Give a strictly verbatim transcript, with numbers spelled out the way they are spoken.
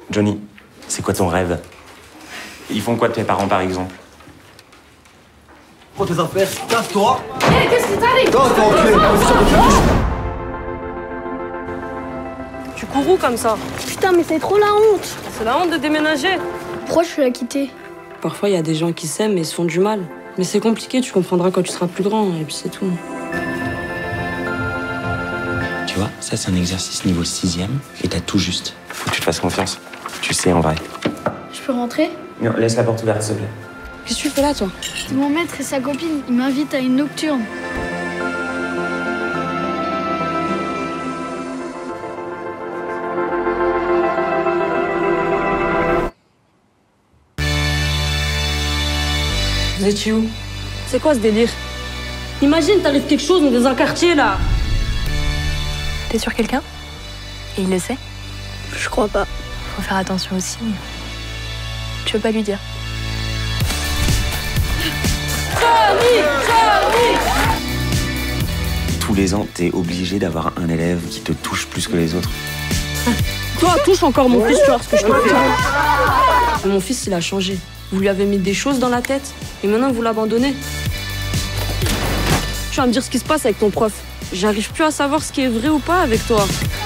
Johnny, c'est quoi ton rêve? Ils font quoi de tes parents, par exemple? Prends tes affaires, casse-toi. Hé, hey, qu'est-ce qui t'arrive? Non, t'es enculé. Tu cours où comme ça? Putain, mais c'est trop la honte. C'est la honte de déménager. Pourquoi je la quitter? Parfois, il y a des gens qui s'aiment et se font du mal. Mais c'est compliqué, tu comprendras quand tu seras plus grand, et puis c'est tout. Tu vois, ça c'est un exercice niveau sixième, et t'as tout juste. Faut que tu te fasses confiance. Tu sais en vrai. Je peux rentrer? Non, laisse la porte ouverte, s'il te plaît. Qu'est-ce que tu fais là, toi? C'est mon maître et sa copine. Ils m'invitent à une nocturne. Vous étiez où? C'est quoi ce délire? Imagine, t'arrives quelque chose, on est dans un quartier, là. T'es sur quelqu'un? Et il le sait? Je crois pas. Faut faire attention aussi. Tu veux pas lui dire? Johnny! Johnny! Tous les ans, t'es obligé d'avoir un élève qui te touche plus que les autres. Toi, touche encore mon fils, tu vois ce que je te fais. Mon fils, il a changé. Vous lui avez mis des choses dans la tête, et maintenant vous l'abandonnez. Tu vas me dire ce qui se passe avec ton prof. J'arrive plus à savoir ce qui est vrai ou pas avec toi.